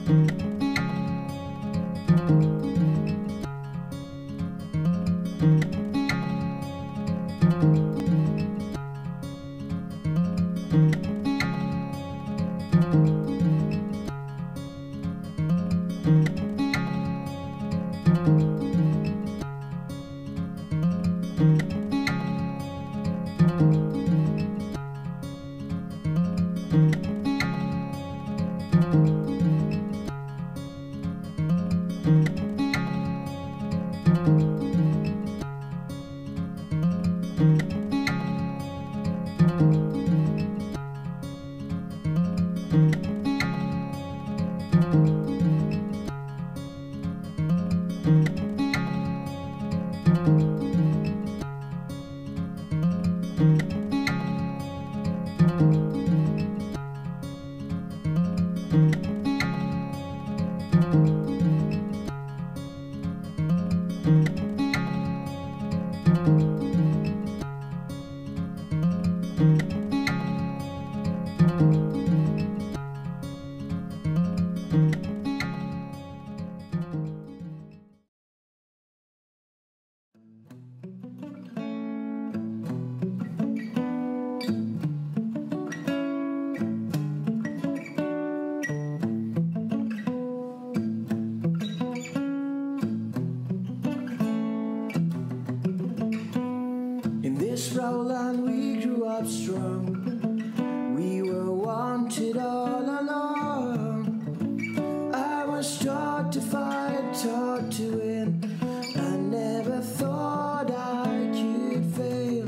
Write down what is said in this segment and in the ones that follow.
Roland, we grew up strong. We were wanted all along. I was taught to fight, taught to win. I never thought I could fail.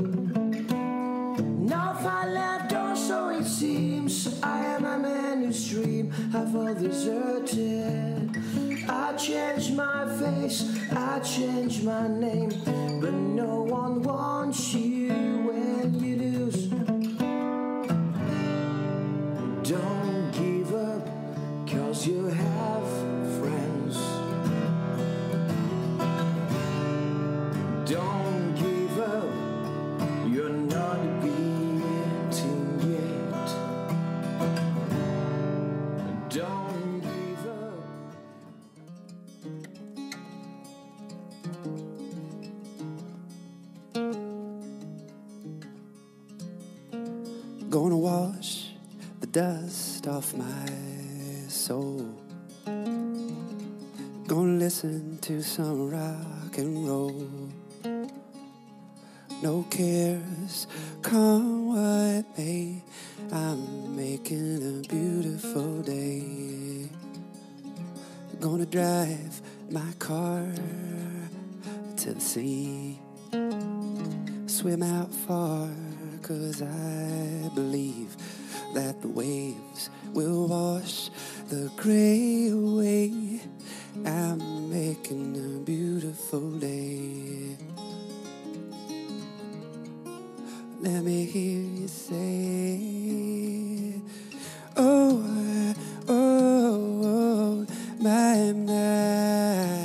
Now I left, or so it seems. I am a man whose dream I've all deserted. I changed my face, I changed my name, but no one wants you when you lose. Don't give up, 'cause you have friends. Don't give up, you're not beaten yet. Don't give up. Gonna wash the dust off my soul. Gonna listen to some rock and roll. No cares, come what may. I'm making a beautiful day. Gonna drive my car to the sea. Swim out far, 'cause I believe that the waves will wash the gray away. I'm making a beautiful day. Let me hear you say, oh, oh, oh, my, my.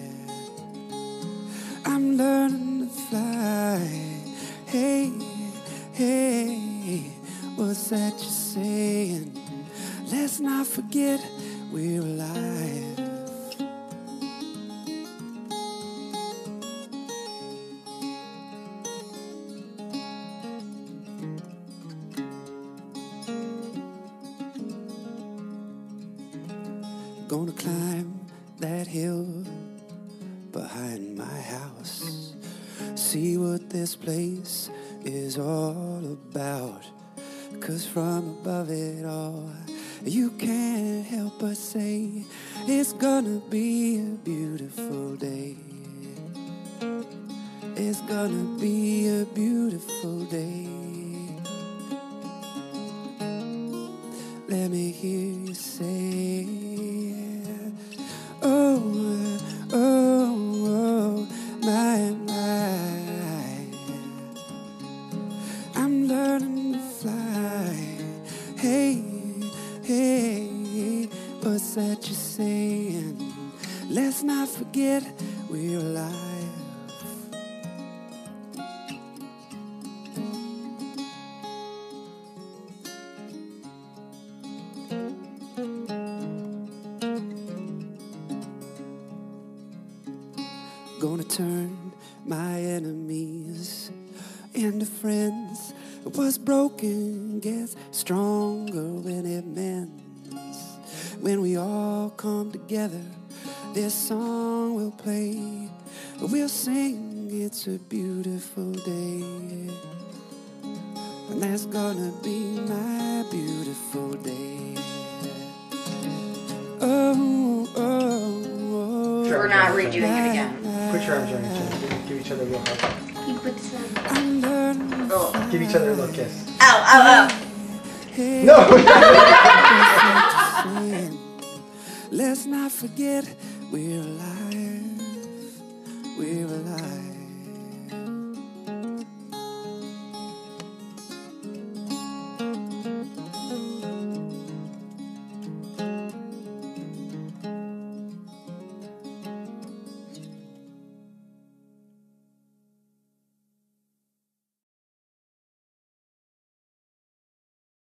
I'm learning to fly. Hey, hey, what's that you're saying? Let's not forget we're alive. Gonna climb that hill behind my house. See what this place is all about. 'Cause from above it all, you can't help but say it's gonna be a beautiful day. It's gonna be a beautiful day. Let me hear you say, oh, oh, oh, my, my. I'm learning to fly. Hey, hey, what's that you're saying? Let's not forget we're alive. gonna turn my enemies into friends. What's broken gets stronger when it mends. When we all come together, this song will play. We'll sing, it's a beautiful day. And that's gonna be my beautiful day. Oh, oh, oh. We're not redoing it again. Put your arms around each other. Give each other a little hug. He puts them. Oh. Give each other a little kiss. Ow, ow, ow. No! Let's not forget we're alive. We're alive.